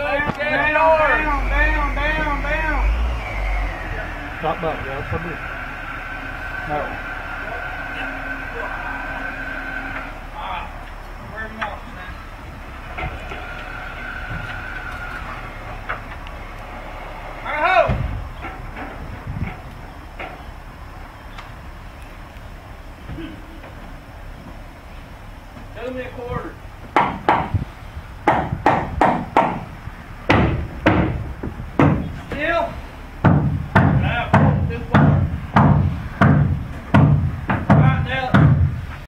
Down. Stop back, yeah, that's what I do. Now.